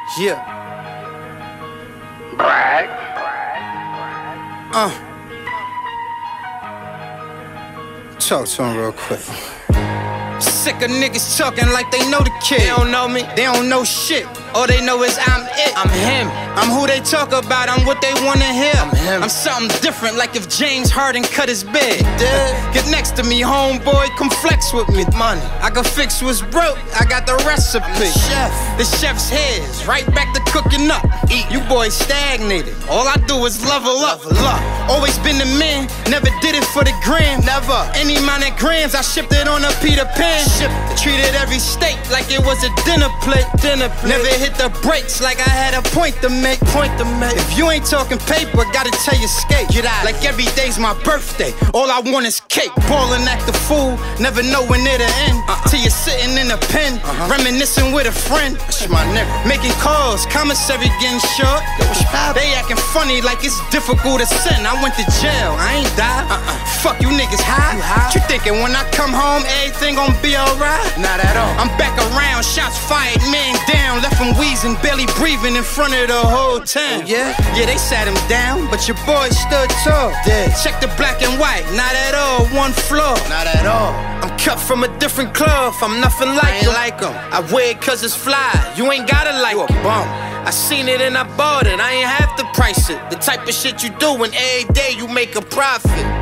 Yeah. Brag. Talk to him real quick. Sick of niggas talking like they know the kid. They don't know me, they don't know shit. All they know is I'm it. I'm him. I'm who they talk about, I'm what they wanna hear. I'm him. I'm something different, like if James Harden cut his bed. Get next to me, homeboy, come flex with me. Money, I can fix what's broke, I got the recipe. The chef's heads, right back to cooking up. Eat. You boys stagnated, all I do is level up. Always been the man, never did it for the gram. Never. Any amount of grams, I shipped it on a Peter Pan. Treated every steak like it was a dinner plate. Never hit the brakes like I had a point to make. If you ain't talking paper, gotta tell you skate. Get out. Like every day's my birthday, all I want is cake. Ballin' act the fool, never know when it'll end. Till you're sitting in a pen, reminiscing with a friend. That's my nigga. Making calls, commissary getting short. They acting funny like it's difficult to send. I went to jail, I ain't died. Fuck you niggas high. You thinking when I come home everything gon' be alright? Not at all. I'm back around, shots fired, man down. Left him wheezing, barely breathing in front of the whole town. Yeah, they sat him down, but your boy stood tall. Check the black and white, not at all, one flaw. Not at all. I'm cut from a different cloth, I'm nothing like him. I wear it cause it's fly, you ain't gotta like it. Bum. I seen it and I bought it, I ain't have to price it. The type of shit you do and every day you make a profit.